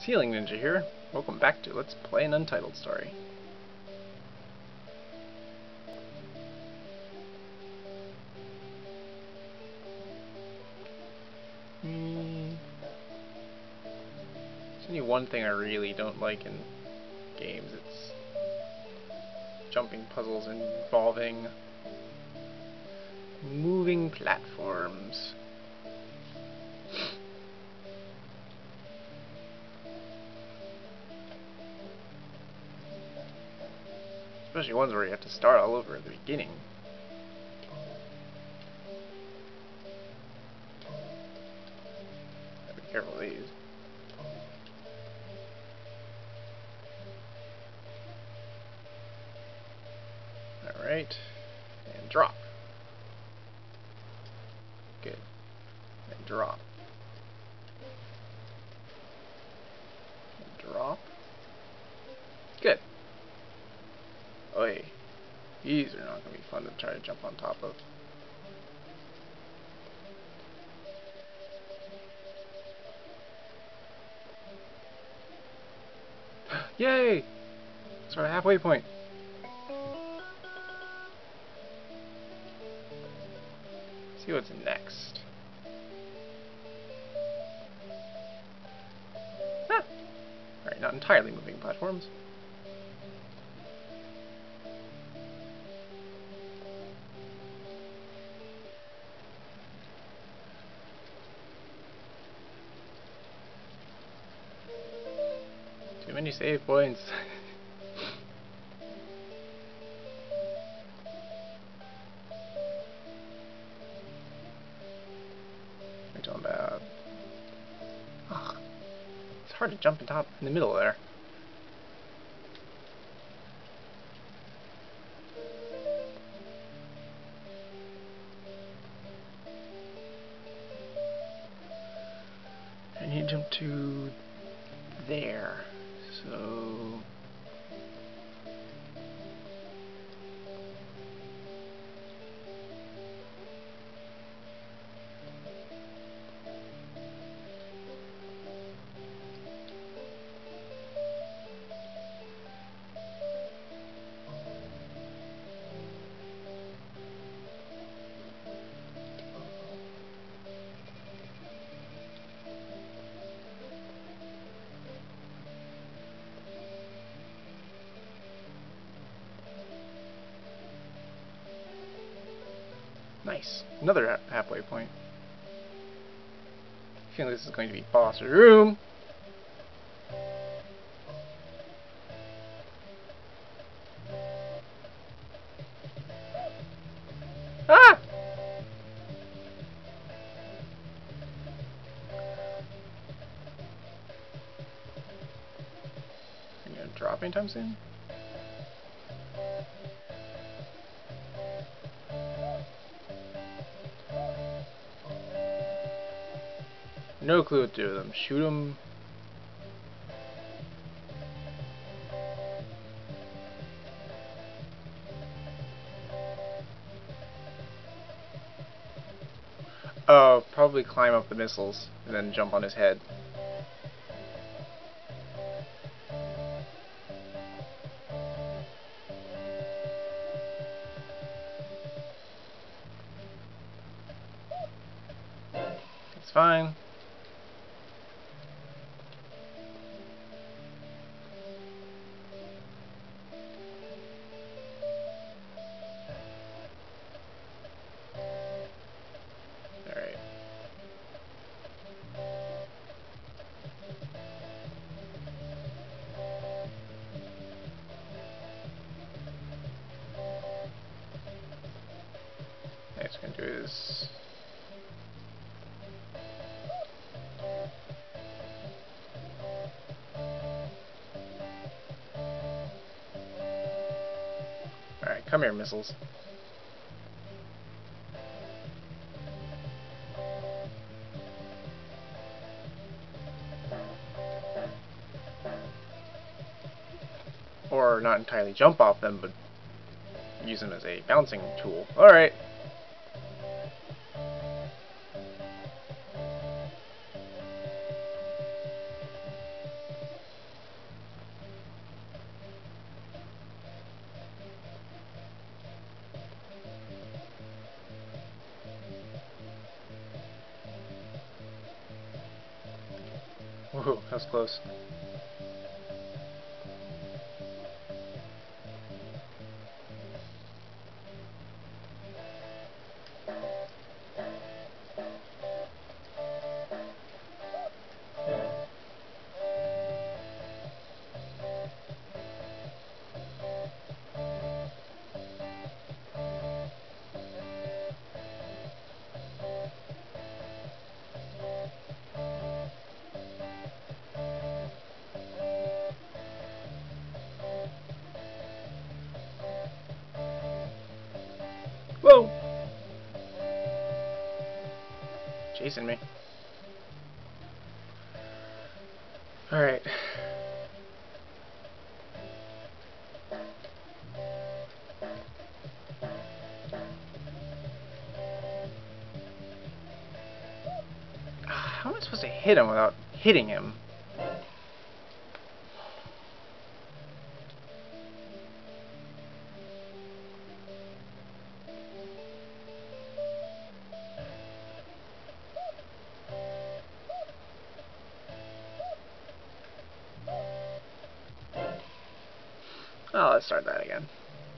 Ceiling Ninja here. Welcome back to Let's Play An Untitled Story. There's only one thing I really don't like in games. It's jumping puzzles involving moving platforms. Especially ones where you have to start all over at the beginning. Gotta be careful of these. Alright. And drop. Good. And drop. And drop. Good. Oi. These are not going to be fun to try to jump on top of. Yay! Sort of halfway point. See what's next. Ah! Alright, not entirely moving platforms. Too many save points. What are you talking about? Ugh. It's hard to jump in the middle there. I need to jump to there. So nice. Another halfway point. I feel this is going to be boss room. Ah! Are you gonna drop anytime soon? No clue what to do with them. Shoot them. Oh, probably climb up the missiles and then jump on his head. It's fine. Alright. Next we're gonna do is alright, come here, missiles. Or not entirely jump off them, but use them as a bouncing tool. Alright. Whoa, that was close. Whoa! Chasing me. Alright. How am I supposed to hit him without hitting him? Oh, let's start that again.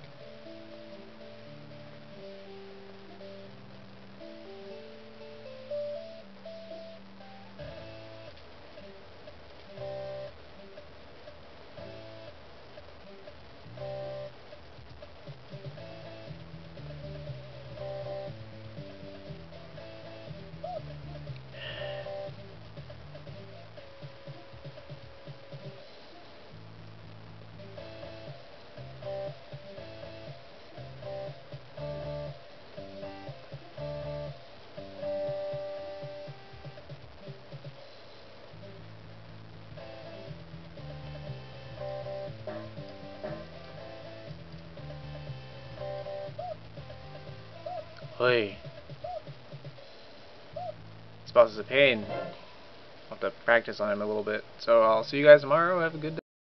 Wheee. This boss is a pain. I'll have to practice on him a little bit. So I'll see you guys tomorrow. Have a good day.